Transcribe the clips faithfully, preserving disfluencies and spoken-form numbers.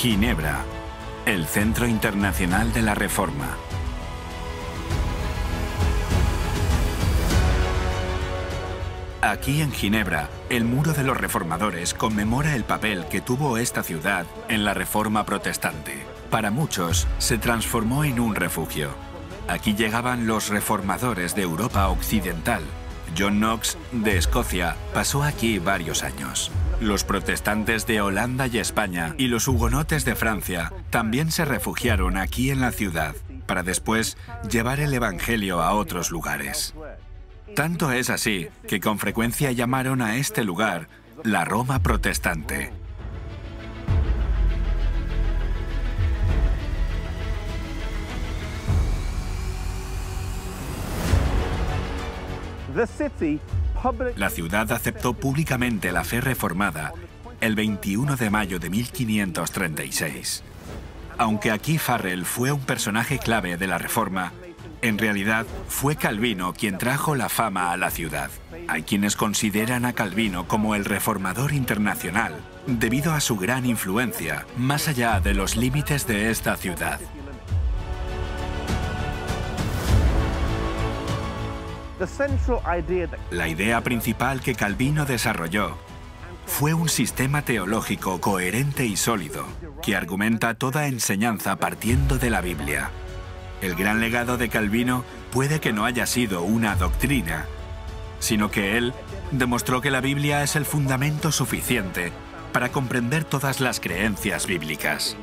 Ginebra, el Centro Internacional de la Reforma. Aquí en Ginebra, el Muro de los Reformadores conmemora el papel que tuvo esta ciudad en la Reforma protestante. Para muchos, se transformó en un refugio. Aquí llegaban los reformadores de Europa Occidental. John Knox, de Escocia, pasó aquí varios años. Los protestantes de Holanda y España y los hugonotes de Francia también se refugiaron aquí en la ciudad, para después llevar el Evangelio a otros lugares. Tanto es así que con frecuencia llamaron a este lugar la Roma protestante. La ciudad aceptó públicamente la fe reformada el veintiuno de mayo de mil quinientos treinta y seis. Aunque aquí Farel fue un personaje clave de la Reforma, en realidad fue Calvino quien trajo la fama a la ciudad. Hay quienes consideran a Calvino como el reformador internacional, debido a su gran influencia, más allá de los límites de esta ciudad. La idea principal que Calvino desarrolló fue un sistema teológico coherente y sólido, que argumenta toda enseñanza partiendo de la Biblia. El gran legado de Calvino puede que no haya sido una doctrina, sino que él demostró que la Biblia es el fundamento suficiente para comprender todas las creencias bíblicas.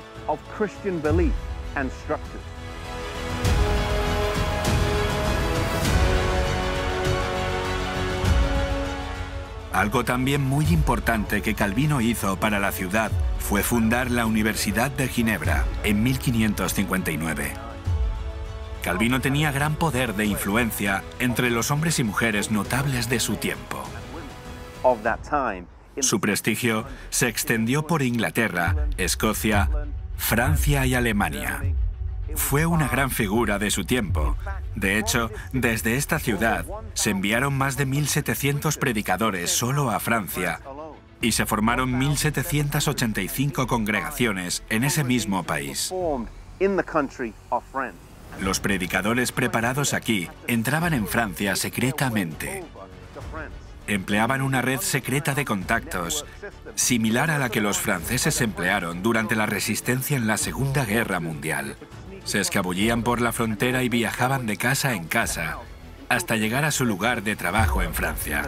Algo también muy importante que Calvino hizo para la ciudad fue fundar la Universidad de Ginebra en mil quinientos cincuenta y nueve. Calvino tenía gran poder de influencia entre los hombres y mujeres notables de su tiempo. Su prestigio se extendió por Inglaterra, Escocia, Francia y Alemania. Fue una gran figura de su tiempo. De hecho, desde esta ciudad se enviaron más de mil setecientos predicadores solo a Francia y se formaron mil setecientas ochenta y cinco congregaciones en ese mismo país. Los predicadores preparados aquí entraban en Francia secretamente. Empleaban una red secreta de contactos, similar a la que los franceses emplearon durante la resistencia en la Segunda Guerra Mundial. Se escabullían por la frontera y viajaban de casa en casa hasta llegar a su lugar de trabajo en Francia.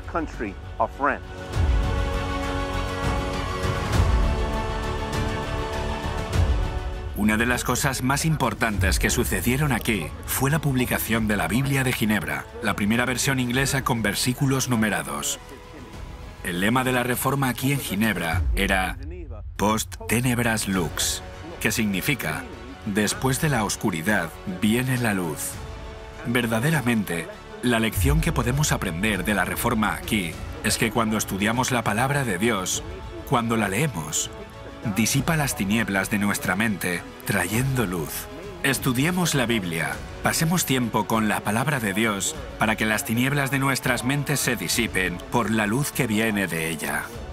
Una de las cosas más importantes que sucedieron aquí fue la publicación de la Biblia de Ginebra, la primera versión inglesa con versículos numerados. El lema de la Reforma aquí en Ginebra era Post tenebras lux, que significa después de la oscuridad viene la luz. Verdaderamente, la lección que podemos aprender de la Reforma aquí es que cuando estudiamos la palabra de Dios, cuando la leemos, disipa las tinieblas de nuestra mente, trayendo luz. Estudiemos la Biblia, pasemos tiempo con la palabra de Dios para que las tinieblas de nuestras mentes se disipen por la luz que viene de ella.